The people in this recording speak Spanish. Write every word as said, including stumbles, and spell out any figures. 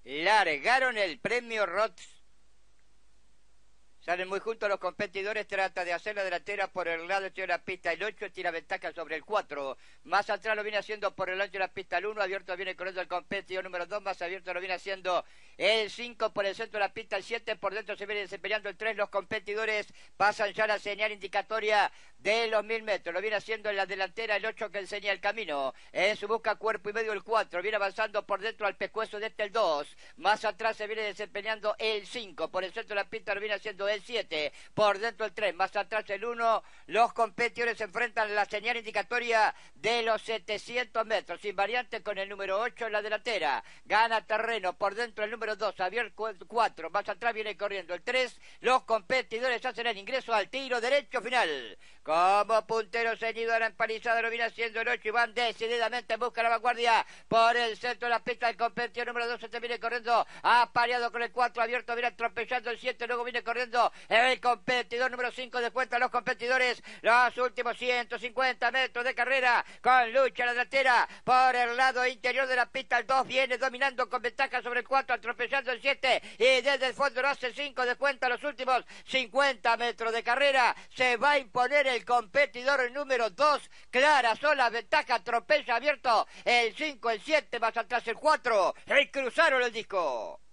largaron el premio Roth. Salen muy juntos los competidores, trata de hacer la delantera por el lado de la pista, el ocho tira ventaja sobre el cuatro, más atrás lo viene haciendo por el ancho de la pista el uno, abierto viene corriendo el competidor número dos, más abierto lo viene haciendo el cinco por el centro de la pista, el siete por dentro se viene desempeñando el tres, los competidores pasan ya la señal indicatoria de los mil metros, lo viene haciendo en la delantera el ocho que enseña el camino, en su busca cuerpo y medio el cuatro, viene avanzando por dentro al pescuezo de este el dos, más atrás se viene desempeñando el cinco, por el centro de la pista lo viene haciendo el siete, por dentro el tres, más atrás el uno, los competidores se enfrentan a la señal indicatoria de los setecientos metros, invariante con el número ocho en la delantera, gana terreno, por dentro el número dos, abierto el cuatro, más atrás viene corriendo el tres, los competidores hacen el ingreso al tiro derecho final, como puntero seguido a la empalizada lo viene haciendo el ocho y van decididamente en busca de la vanguardia por el centro de la pista del competidor número dos, se viene corriendo, apareado con el cuatro, abierto viene atropellando el siete, luego viene corriendo el competidor número cinco, descuenta los competidores los últimos ciento cincuenta metros de carrera con lucha a la delantera por el lado interior de la pista, el dos viene dominando con ventaja sobre el cuatro, atropellando el siete y desde el fondo lo hace el cinco, descuenta los últimos cincuenta metros de carrera, se va a imponer el competidor número dos, clara sola ventaja, atropella abierto el cinco, el siete, más atrás el cuatro, y cruzaron el disco.